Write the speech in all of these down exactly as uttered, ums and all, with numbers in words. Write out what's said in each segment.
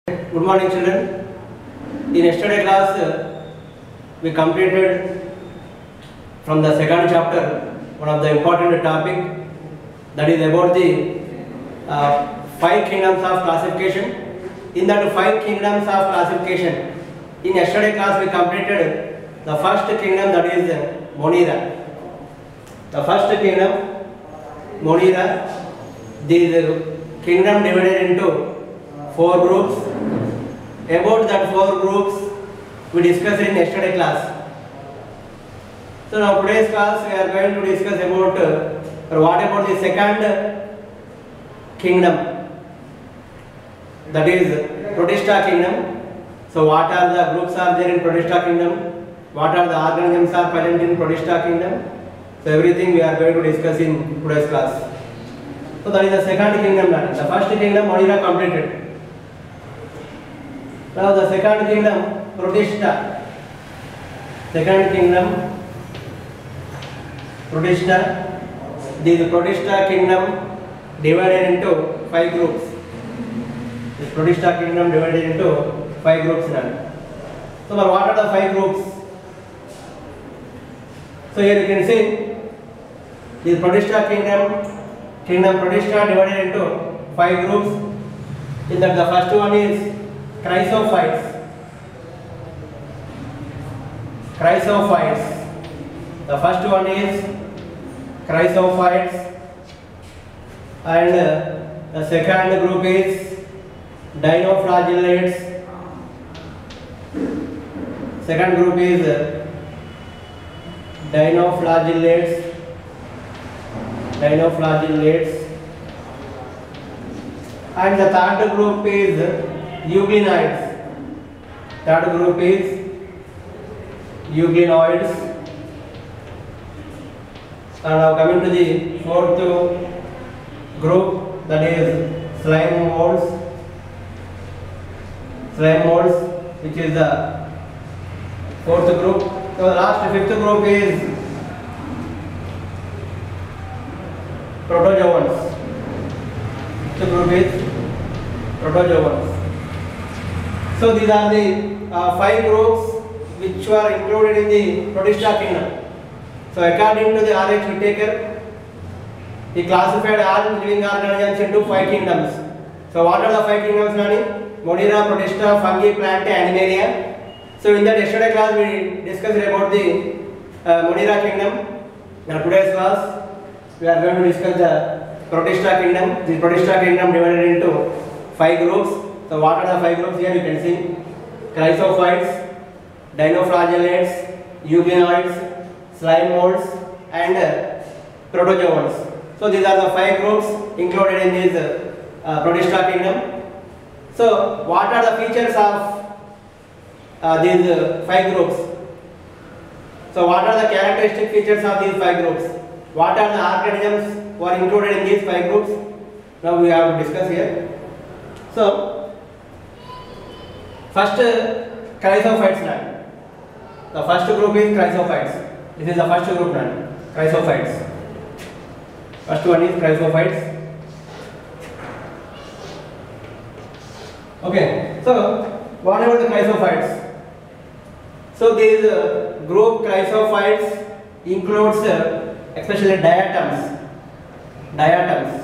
Good morning, children. In yesterday class, uh, we completed from the second chapter one of the important topic, that is about the uh, five kingdoms of classification. In that five kingdoms of classification, in yesterday class we completed the first kingdom, that is uh, Monira. The first kingdom, Monira. This kingdom divided into four groups. About that four groups we discussed in yesterday class. So now today's class we are going to discuss about uh, or what about the second kingdom, that is Pratishta kingdom. So what are the groups are there in Pratishta kingdom? What are the organisms are present in Pratishta kingdom? So everything we are going to discuss in today's class. So that is the second kingdom. The first kingdom Monira completed. Now the second kingdom, Pratishta. Second kingdom, Pratishta. This Pratishta kingdom divided into five groups. This Pratishta kingdom divided into five groups. So what are the five groups? So here you can see this Pratishta kingdom, kingdom Pratishta divided into five groups. In that the first one is Chrysophytes. Chrysophytes. The first one is Chrysophytes, and uh, the second group is Dinoflagellates. Second group is uh, Dinoflagellates. Dinoflagellates. And the third group is Euglenoids. Third group is Euglenoids. And now coming to the fourth group, that is slime molds. Slime molds, which is the fourth group. So the last fifth group is protozoans. Fifth group is protozoans. So these are the uh, five groups which were included in the Pratishta kingdom. So according to the R H Whittaker, he classified all living organisms into five kingdoms. So what are the five kingdoms, Nani? Monira, Pratishta, Fungi, Plant, Animalia. So in that yesterday class we discussed about the uh, Monira kingdom. Now today's class we are going to discuss the Pratishta kingdom. The Pratishta kingdom divided into five groups. So what are the five groups here? You can see Chrysophytes, Dinoflagellates, Euglenoids, slime molds, and uh, protozoans. So these are the five groups included in this uh, uh, Pratishta kingdom. So what are the features of uh, these uh, five groups? So what are the characteristic features of these five groups? What are the organisms who are included in these five groups? Now we have to discuss here. So first, uh, Chrysophytes land. The first group is Chrysophytes. This is the first group land, Chrysophytes. First one is Chrysophytes. Okay, so what about the Chrysophytes? So this uh, group Chrysophytes includes uh, especially diatoms. Diatoms.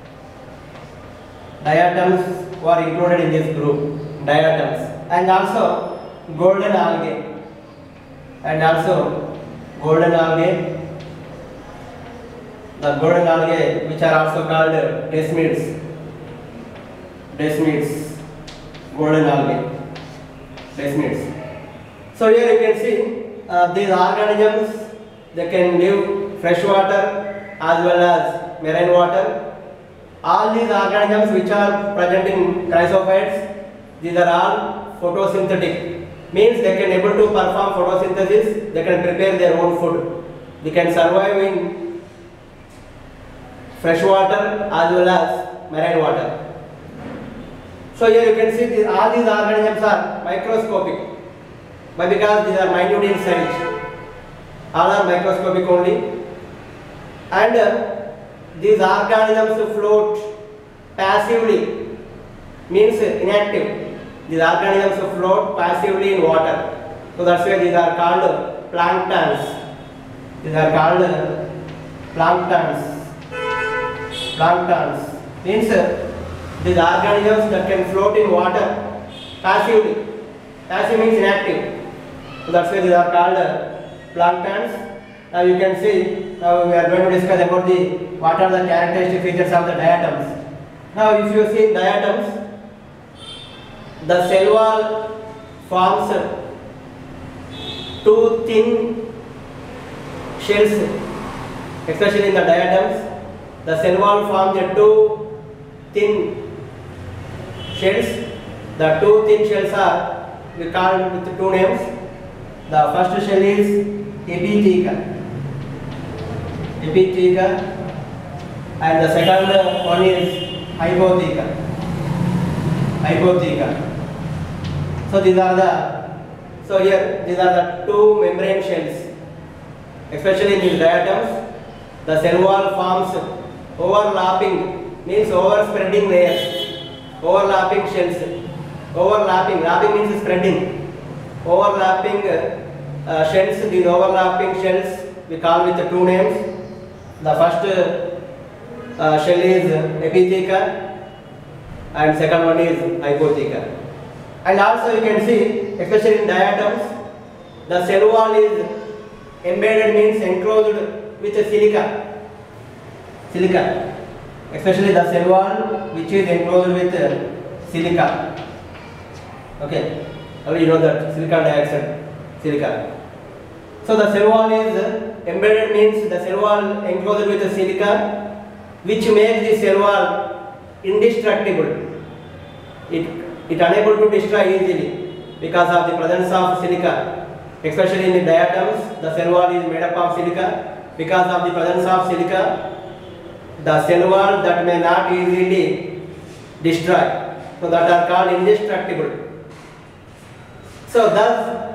Diatoms who are included in this group. Diatoms, and also golden algae, and also golden algae, the golden algae which are also called desmids, desmids, golden algae, desmids. So here you can see uh, these organisms, they can live fresh water as well as marine water. All these organisms which are present in Chrysophytes, these are all photosynthetic, means they can able to perform photosynthesis, they can prepare their own food. They can survive in fresh water as well as marine water. So here you can see these, all these organisms are microscopic, but because these are minute in size, all are microscopic only, and uh, these organisms float passively, means inactive. These organisms float passively in water. So that's why these are called planktons. These are called planktons. Planktons means uh, these organisms that can float in water passively. Passive means inactive. So that's why these are called uh, planktons. Now you can see, now we are going to discuss about the what are the characteristic features of the diatoms. Now if you see diatoms, the cell wall forms two thin shells, especially in the diatoms. The cell wall forms two thin shells. The two thin shells are we call with two names. The first shell is epitheca, epitheca, and the second one is hypotheca, hypotheca. So these are the, so here these are the two membrane shells, especially in these diatoms. The cell wall forms overlapping, means overspreading layers, overlapping shells, overlapping, lapping means spreading, overlapping uh, shells. These overlapping shells we call with the two names. The first uh, shell is epitheca and second one is hypotheca. And also you can see, especially in diatoms, the cell wall is embedded, means enclosed with a silica. Silica, especially the cell wall which is enclosed with uh, silica. Okay, you know that silicon dioxide, silica. So the cell wall is embedded, means the cell wall enclosed with the silica, which makes the cell wall indestructible. It it unable to destroy easily because of the presence of silica. Especially in the diatoms, the cell wall is made up of silica. Because of the presence of silica, the cell wall that may not easily destroy, so that are called indestructible. So thus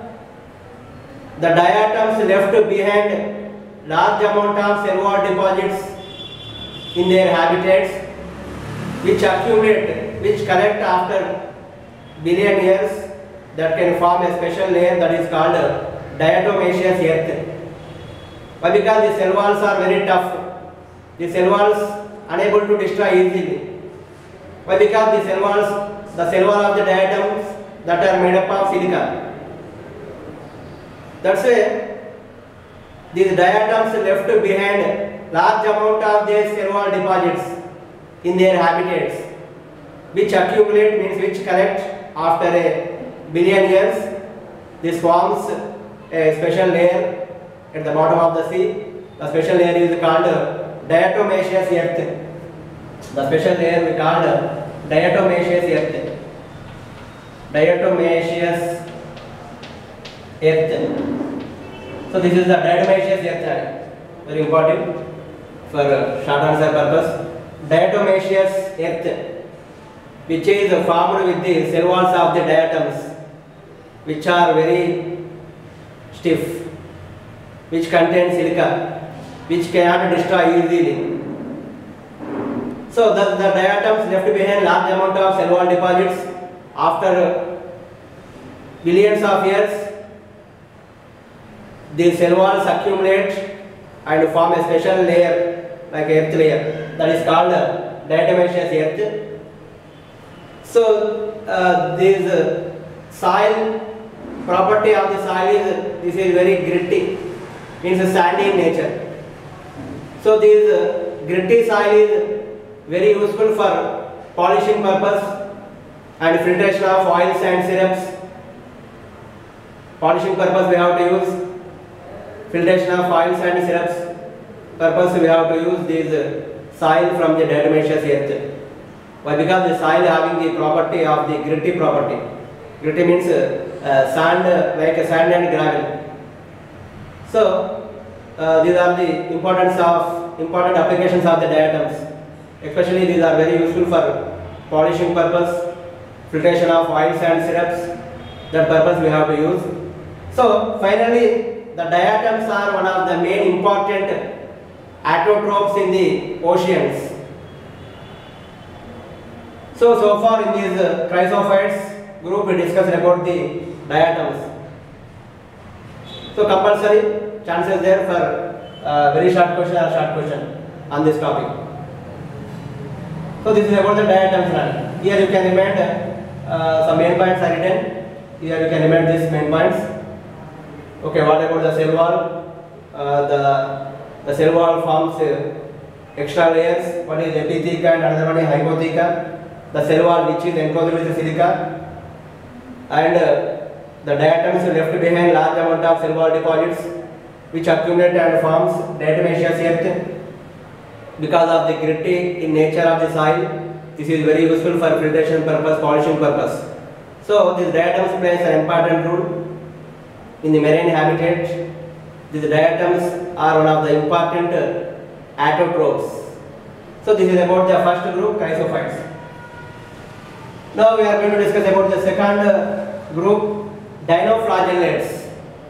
the diatoms left behind large amount of cell wall deposits in their habitats, which accumulate, which collect after billion years, that can form a special layer that is called diatomaceous earth. Why? Because the cell walls are very tough. The cell walls unable to destroy easily. Why? Because the cell walls, the cell wall of the diatoms that are made up of silica. That's why these diatoms left behind large amount of their cell wall deposits in their habitats, which accumulate, means which collect after a billion years. This forms a special layer at the bottom of the sea. The special layer is called diatomaceous earth. The special layer we called diatomaceous earth. Diatomaceous earth. So this is the diatomaceous earth, very important for short answer purpose. Diatomaceous earth, which is formed with the cell walls of the diatoms, which are very stiff, which contain silica, which cannot destroy easily. So the, the diatoms left behind large amount of cell wall deposits after billions of years. The cell walls accumulate and form a special layer like earth layer, that is called diatomaceous earth. So uh, this uh, soil, property of the soil is, this is very gritty, means sandy in nature. So this uh, gritty soil is very useful for polishing purpose and filtration of oils and syrups. Polishing purpose we have to use, filtration of oils and syrups purpose we have to use this uh, soil from the diatomaceous earth. Why? Because the soil having the property of the gritty property. Gritty means uh, uh, sand, uh, like a sand and gravel. So uh, these are the importance of important applications of the diatoms. Especially these are very useful for polishing purpose, filtration of oils and syrups. That purpose we have to use. So finally, the diatoms are one of the main important autotrophs in the oceans. So, so far in these uh, chrysophytes, group we discussed about the diatoms. So compulsory chances there for uh, very short question or short question on this topic. So this is about the diatoms learning. Here you can remind uh, some main points are written. Here you can remind these main points. Okay, what about the cell wall? Uh, the the cell wall forms uh, extra layers. One is epitheca and another one is hypotheca. The cell wall which is enclosed with the silica, and uh, the diatoms left behind large amount of cell wall deposits which accumulate and forms diatomaceous earth. Because of the gritty in nature of the soil, this is very useful for filtration purpose, polishing purpose. So these diatoms plays an important role in the marine habitat. These diatoms are one of the important uh, autotrophs. So this is about the first group, chrysophytes. Now we are going to discuss about the second uh, group, dinoflagellates.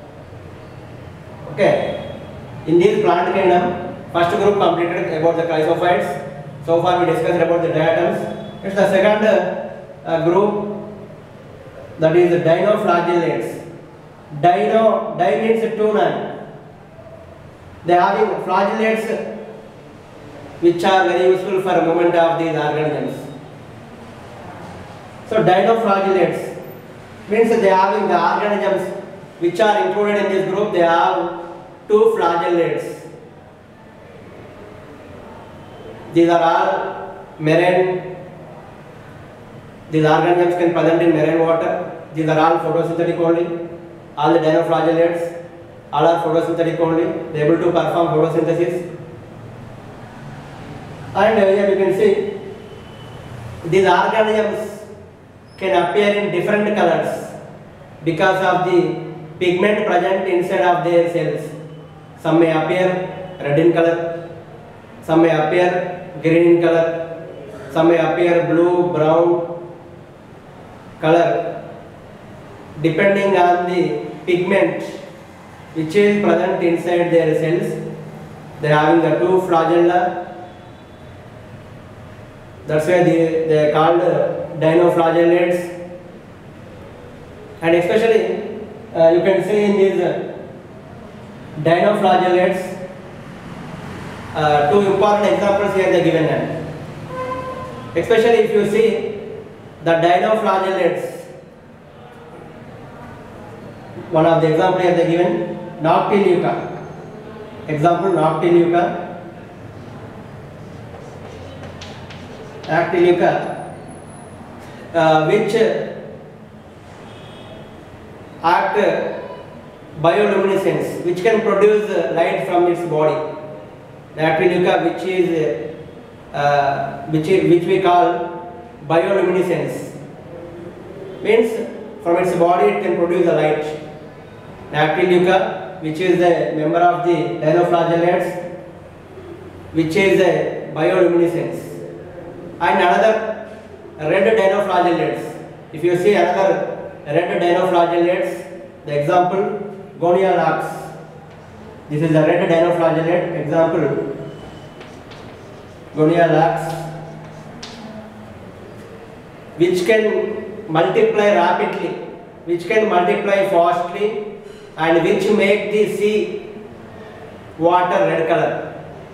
Okay, in this plant kingdom, first group completed about the chrysophytes. So far we discussed about the diatoms. It's the second uh, uh, group, that is the dinoflagellates. Dino, di means two-nine. They are having flagellates which are very useful for movement of these organisms. So dinoflagellates means they are having the organisms which are included in this group. They have two flagellates. These are all marine. These organisms can present in marine water. These are all photosynthetic only. All the dinoflagellates, all are photosynthetic only. They are able to perform photosynthesis. And here you can see these organisms can appear in different colors because of the pigment present inside of their cells. Some may appear red in color, some may appear green in color, some may appear blue, brown color, depending on the pigment which is present inside their cells. They are having the two flagella. That's why they, they are called dinoflagellates. And especially uh, you can see in these uh, dinoflagellates, uh, two important examples here they are given. Especially if you see the dinoflagellates, one of the example here they are given, Noctiluca. Example, Noctiluca. Noctiluca, uh, which act bioluminescence, which can produce light from its body. Noctiluca, which is uh, which is, which we call bioluminescence, means from its body it can produce a light. Noctiluca, which is a member of the dinoflagellates, which is a bioluminescence. And another red dinoflagellates. If you see another red dinoflagellates, the example Gonialax. This is a red dinoflagellate. Example Gonialax, which can multiply rapidly, which can multiply fastly, and which make the sea water red color.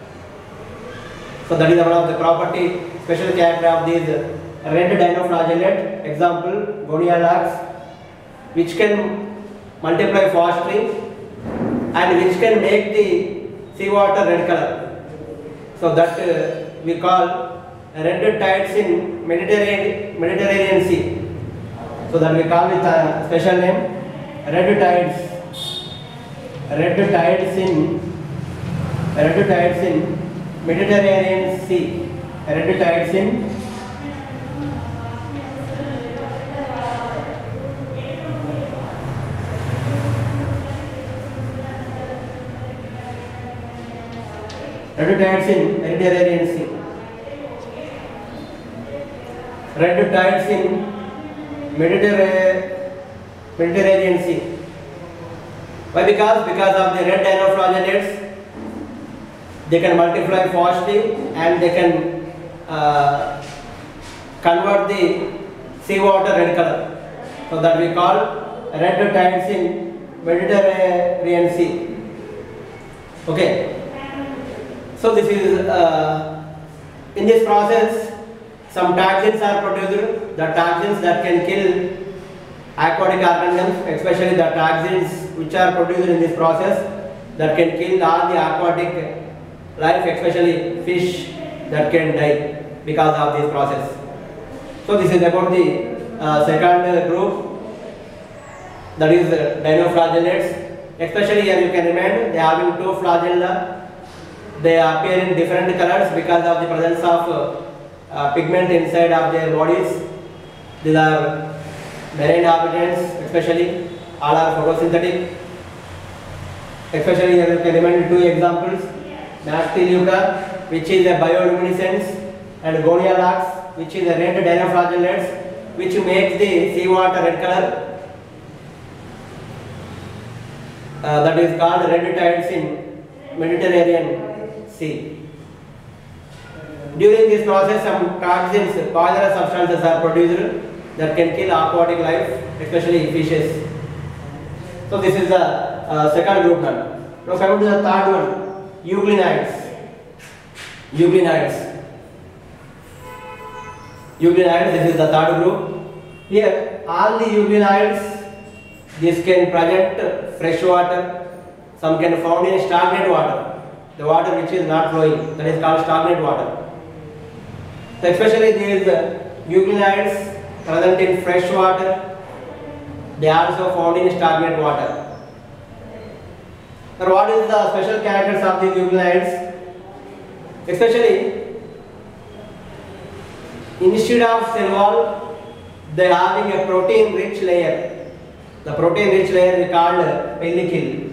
So that is one of the property, special character of these red dinoflagellate. Example Gonialax, which can multiply fastly and which can make the sea water red color. So that uh, we call red tides in Mediterranean Mediterranean Sea. So that we call with a special name, red tides. Red tides in red tides in Mediterranean Sea. Red tides in red tides in Mediterranean Sea. Red tides in Mediterranean Mediterranean Sea. Why? Because because of the red dinoflagellates, they can multiply fastly and they can uh, convert the seawater red color. So that we call red tides in Mediterranean Sea. Okay. So this is uh, in this process some toxins are produced. The toxins that can kill aquatic organisms, especially the toxins which are produced in this process that can kill all the aquatic life, especially fish that can die because of this process. So this is about the uh, second group, that is uh, dinoflagellates. Especially here you can remember they are having two flagella. They appear in different colors because of the presence of uh, uh, pigment inside of their bodies. These are marine inhabitants, especially all are photosynthetic. Especially here you can remember two examples: Nastyleuca, which is a bioluminescence, and Gonialax, which is a red dinoflagellates, which makes the seawater red color. Uh, that is called red tides in Mediterranean Sea. During this process, some toxins, poisonous substances are produced that can kill aquatic life, especially fishes. So this is the uh, second group now. Now coming to the third one, euglenides. Euglenides. Euglenides, this is the third group. Here, all the euglenides, this can present fresh water, some can found in stagnant water, the water which is not flowing, that is called stagnant water. So especially these uh, euglenides present in fresh water, they are also found in stagnant water. Now what is the special characters of these euglenides? Especially instead of cell wall, they are having a protein rich layer. The protein rich layer is called pellicle.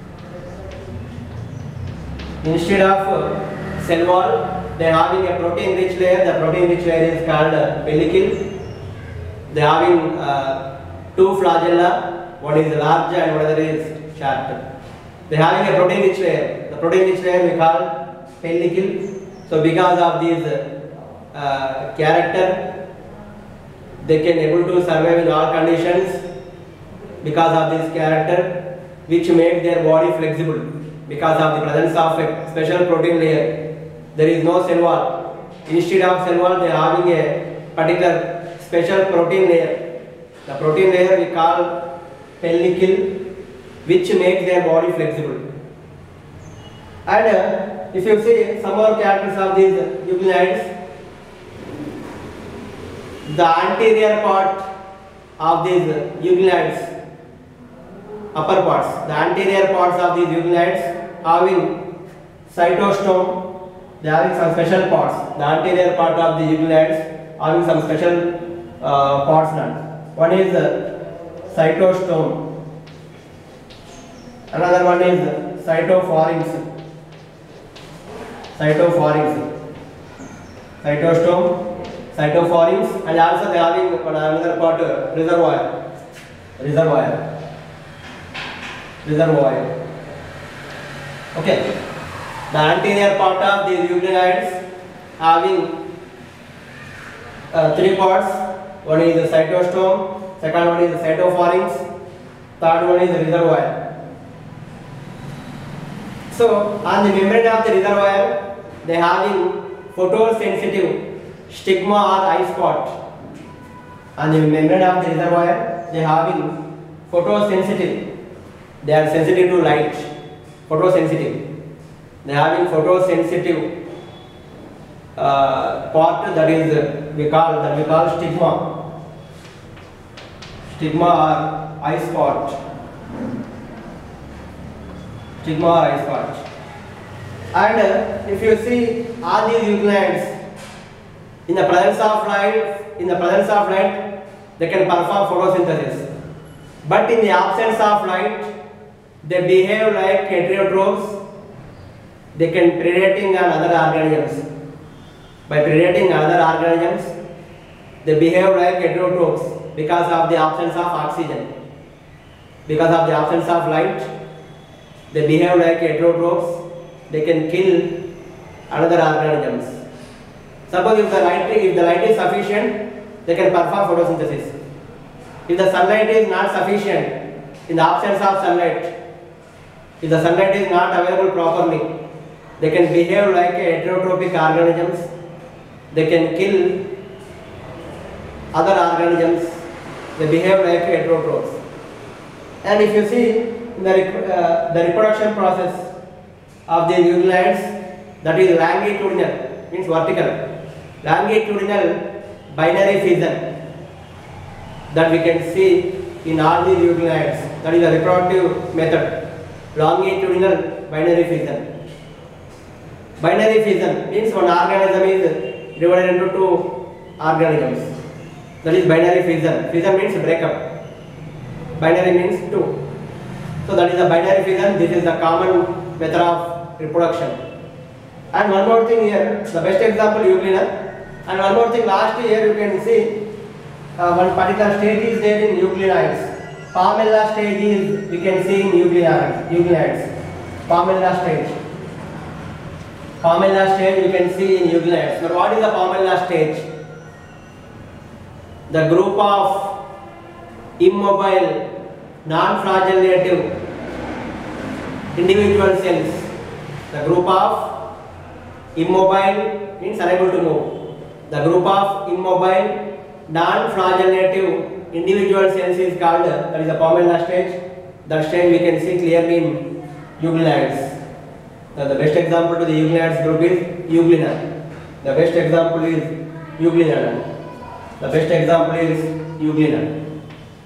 Instead of cell wall, they are having a protein rich layer. The protein rich layer is called pellicle. They are having uh, two flagella. One is large and one other is short. They are having a protein rich layer. The protein rich layer we call pellicle. So because of this uh, character, they can able to survive in all conditions. Because of this character, which makes their body flexible, because of the presence of a special protein layer, there is no cell wall. Instead of cell wall, they are having a particular special protein layer. The protein layer we call pellicle, which makes their body flexible. And uh, if you see some more characters of these euglenides, the anterior part of these euglenides, upper parts, the anterior parts of these euglenides having cytostome, they are having some special parts. The anterior part of the euglenides having some special uh, parts now. One is uh, cytostome, another one is cytopharynx. Cytopharynx, cytostome, cytopharynx, and also they are having another part, uh, reservoir, reservoir. Reservoir. Okay. The anterior part of the euglenides having uh, three parts. One is the cytostome, second one is the cytopharynx, third one is the reservoir. So on the membrane of the reservoir, they having photosensitive stigma or eye spot. On the membrane of the reservoir, they having photosensitive. They are sensitive to light, photosensitive. They are having photosensitive uh, part, that is uh, we call that we call stigma, stigma or eye spot, stigma or eye spot. And uh, if you see all these euglenides, in the presence of light, in the presence of light, they can perform photosynthesis. But in the absence of light, they behave like heterotrophs. They can predating on other organisms. By predating other organisms, they behave like heterotrophs because of the absence of oxygen. Because of the absence of light, they behave like heterotrophs. They can kill other organisms. Suppose if the light, if the light is sufficient, they can perform photosynthesis. If the sunlight is not sufficient, in the absence of sunlight, if the sunlight is not available properly, they can behave like heterotrophic organisms. They can kill other organisms. They behave like heterotrophs. And if you see the, uh, the reproduction process of the euglenids, that is longitudinal, means vertical. Longitudinal binary fission that we can see in all the euglenids. That is the reproductive method. Longitudinal binary fission. Binary fission means one organism is divided into two organisms. That is binary fission. Fission means breakup. Binary means two. So that is the binary fission. This is the common method of reproduction. And one more thing here, the best example euglena. And one more thing, last year you can see uh, one particular stage is there in euglenids. Palmella stage is we can see in euglenids. euglenids. Palmella stage. Palmella stage we can see in euglenids. But what is the Palmella stage? The group of immobile, non-flagellative individual cells. The group of immobile means unable to move. The group of immobile, non-flagellative individual cells is called, that is the Palmella stage. That stage we can see clearly in euglenids. Now the best example to the euglenids group is euglena. The best example is euglena. The best example is euglena.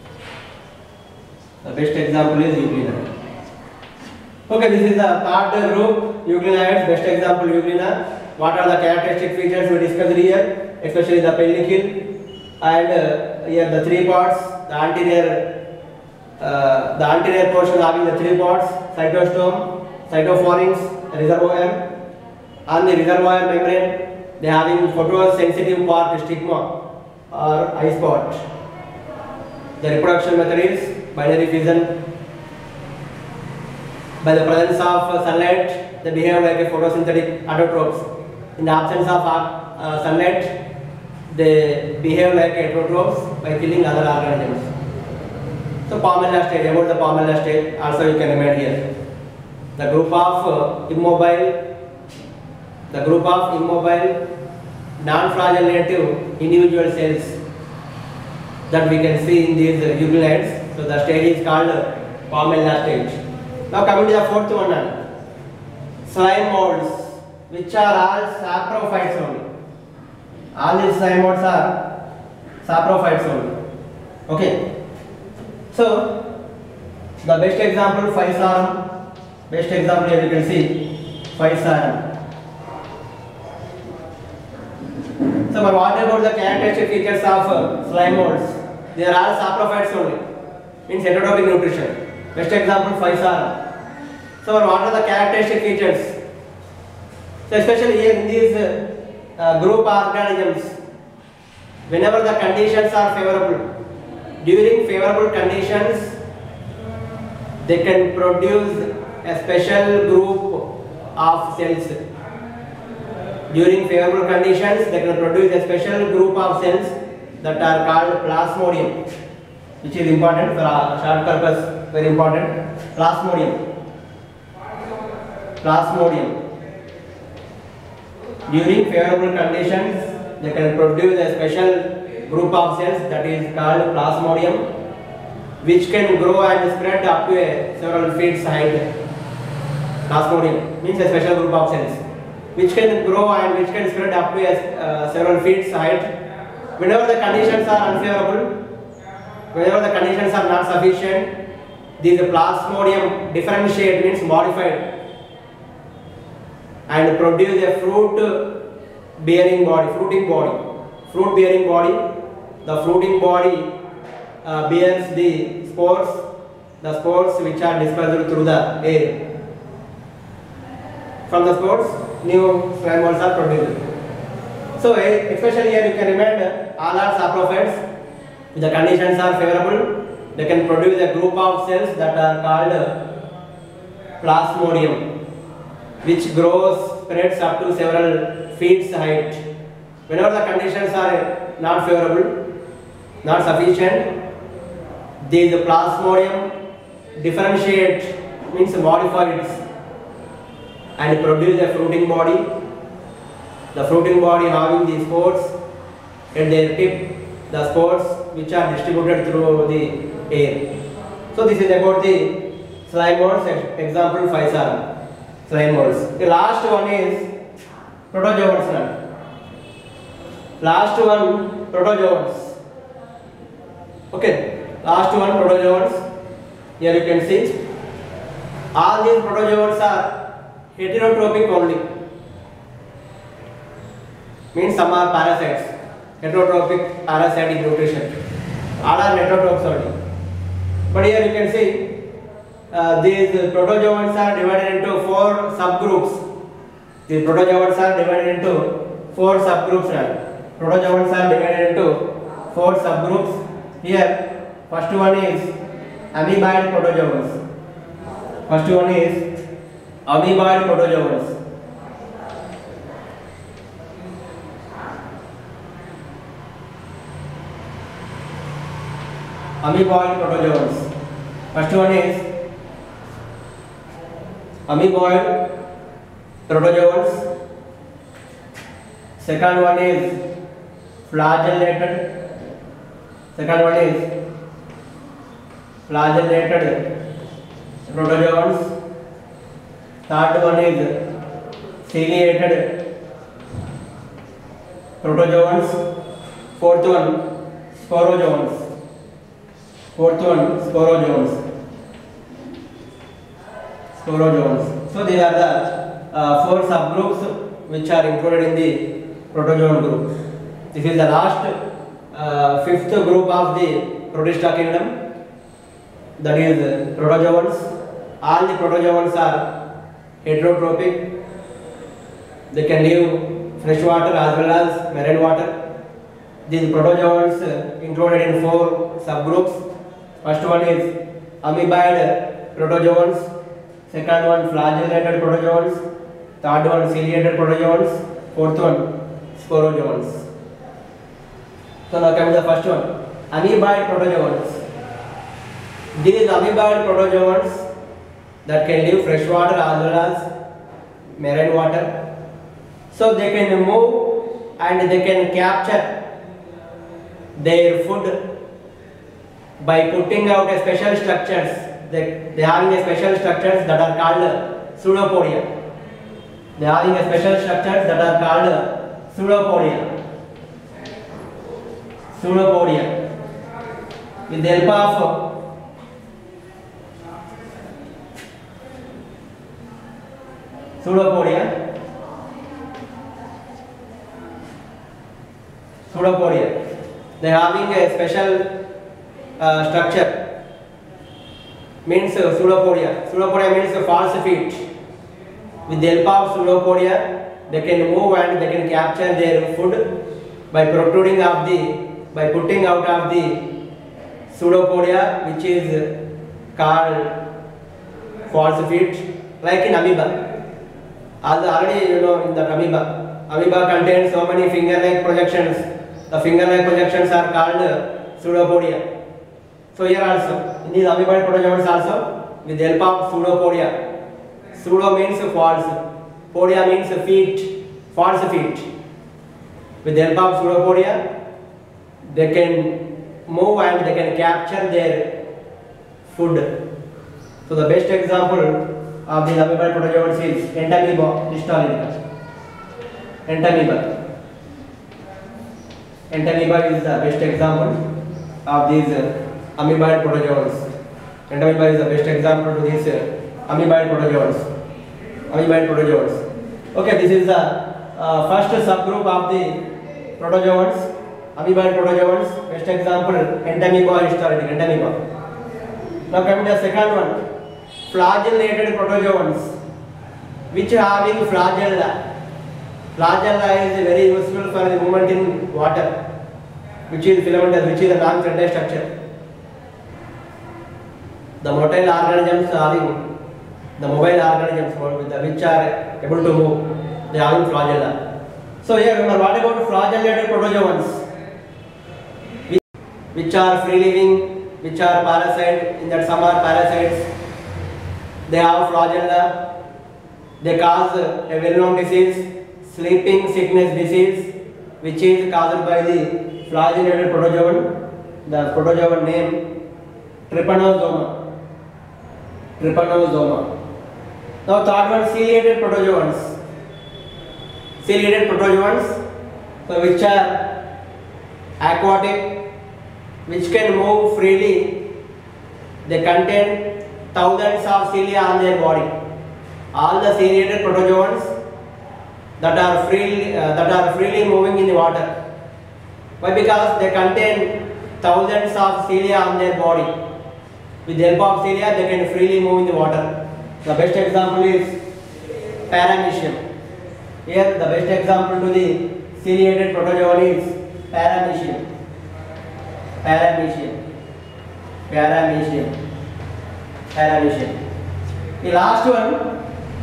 The best example is euglena. Okay, this is the third group, euglenids. Best example euglena. What are the characteristic features we discussed here, especially the pellicle, and uh, here the three parts, the anterior, uh, the anterior portion having the three parts, cytostome, cytopharynx, reservoir. On the reservoir membrane, they having photosensitive part, stigma or eye spot. The reproduction method is binary fission. By the presence of sunlight, they behave like a photosynthetic autotrophs. In the absence of uh, sunlight, they behave like heterotrophs by killing other organisms. So Palmella stage, about the Palmella stage, also you can remain here. The group of uh, immobile, the group of immobile, non-flagellative individual cells that we can see in these uh, euglenids. So the stage is called uh, Palmella stage. Now coming to the fourth one, slime molds, which are all saprophytes only. All these slime molds are saprophytes only. Okay. So the best example, Physarum. Best example here you can see Physarum. So but what about the characteristic features of uh, slime molds? They are all saprophytes only. Means heterotrophic nutrition. Best example, Physarum. So what are the characteristic features? So especially here in these uh, uh, group organisms, whenever the conditions are favorable, during favorable conditions, they can produce a special group of cells. During favorable conditions, they can produce a special group of cells that are called plasmodium, which is important for our short purpose, very important. Plasmodium. Plasmodium. During favorable conditions, they can produce a special group of cells that is called plasmodium, which can grow and spread up to a several feet height. Plasmodium means a special group of cells which can grow and which can spread up to a, uh, several feet height. Whenever the conditions are unfavorable, whenever the conditions are not sufficient, these plasmodium differentiate, means modified, and produce a fruit bearing body, fruiting body. Fruit bearing body, the fruiting body uh, bears the spores, the spores which are dispersed through the air. From the spores, new slime molds are produced. So especially here you can remember all are saprophytes. If the conditions are favorable, they can produce a group of cells that are called plasmodium, which grows, spreads up to several feet height. Whenever the conditions are not favorable, not sufficient, These plasmodium differentiate, means modified, and produce a fruiting body. The fruiting body having the spores at their tip, the spores which are distributed through the air. So this is about the slime molds. Example five are slime molds. The last one is protozoans. Last one protozoans. Okay, last one protozoans. Here you can see all these protozoans are heterotrophic only. Means some are parasites. Heterotrophic parasitic nutrition. All are heterotrophs only. But here you can see uh, these protozoans are divided into four subgroups. These protozoans are divided into four subgroups now. Protozoans are divided into four subgroups. Here, first one is amoeboid protozoans. First one is amoeboid protozoans. Amoeboid protozoans. First one is amoeboid protozoans. Second one is flagellated. Second one is flagellated protozoans. Third one is ciliated protozoans. Fourth one sporozoans. Fourth one sporozoans. Sporozoans. So these are the uh, four subgroups which are included in the protozoan group. This is the last uh, fifth group of the Protista kingdom. That is protozoans. All the protozoans are heterotrophic. They can live fresh water as well as marine water. These protozoans included in four subgroups. First one is amoeboid protozoans. Second one flagellated protozoans. Third one ciliated protozoans. Fourth one sporozoans. So now come to the first one, amoeboid protozoans. These amoeboid protozoans that can live fresh water as well as marine water. So they can move and they can capture their food by putting out a special structures. They, they are having a special structures that are called pseudopodia. They are having a special structures that are called pseudopodia. Pseudopodia. With the help of pseudopodia, pseudopodia, they are having a special uh, structure. Means uh, pseudopodia. Pseudopodia means uh, false feet. With the help of pseudopodia, they can move and they can capture their food by protruding of the, by putting out of the pseudopodia, which is called false feet, like in amoeba. As already you know in the amoeba, amoeba contains so many finger-like projections. The finger-like projections are called pseudopodia. So here also, in these amoeboid protozoans also, with the help of pseudopodia. Pseudo means false, podia means feet, false feet. With the help of pseudopodia, they can move and they can capture their food. So the best example of the amoeboid protozoans is Entamoeba histolytica. Entamoeba. Entamoeba is the best example of these uh, amoeboid protozoans. Entamoeba is the best example to these uh, amoeboid protozoans. Amoeboid protozoans. Okay, this is the uh, first subgroup of the protozoans. Amoeboid protozoans. Best example Entamoeba histolytica. Entamoeba. Now coming to the second one, flagellated protozoans, which are having flagella. Flagella is very useful for the movement in water, which is filamentous, which is a non-threaded structure. The motile organisms having the mobile organisms which are able to move, they are having flagella. So here remember, what about flagellated protozoans, which, which are free living which are parasite. In that, some are parasites. They have flagella. They cause a well-known disease, sleeping sickness disease, which is caused by the flagellated protozoan. The protozoan name trypanosoma. Trypanosoma. Now third one, ciliated protozoans. Ciliated protozoans, so which are aquatic, which can move freely. They contain thousands of cilia on their body. All the ciliated protozoans that are freely uh, that are freely moving in the water. Why? Because they contain thousands of cilia on their body. With the help of cilia, they can freely move in the water. The best example is Paramecium. Here, the best example to the ciliated protozoan is Paramecium. Paramecium. Paramecium. Paramecium. The last one,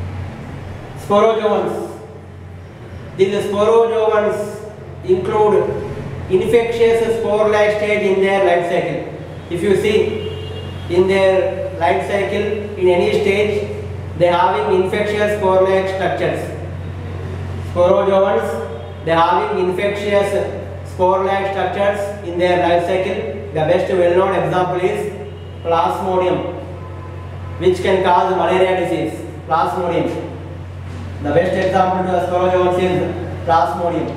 sporozoans. These sporozoans include infectious spore-like stage in their life cycle. If you see, in their life cycle, in any stage, they are having infectious spore-like structures. Sporozoans, they are having infectious spore-like structures in their life cycle. The best well-known example is Plasmodium, which can cause malaria disease. Plasmodium. The best example to the sporozoans is Plasmodium.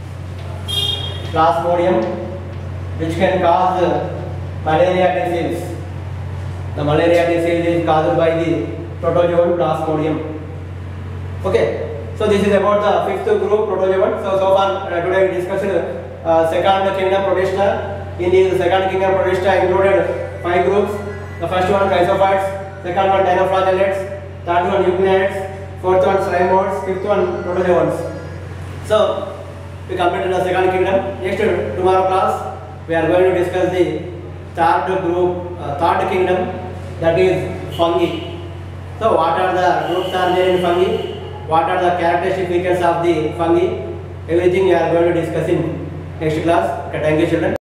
Plasmodium, which can cause malaria disease. The malaria disease is caused by the protozoan Plasmodium. Okay. So this is about the fifth group, protozoan. So so far uh, today we discussed uh, second kingdom Protista. In the second kingdom Protista included five groups. The first one Chrysophytes, second one Dinoflagellates, third one Euglenids, fourth one slime molds, fifth one protozoans. So we completed the second kingdom. Next tomorrow class we are going to discuss the third group, uh, third kingdom, that is fungi. So what are the groups are there in fungi? What are the characteristic features of the fungi? Everything we are going to discuss in next class. Okay, thank you children.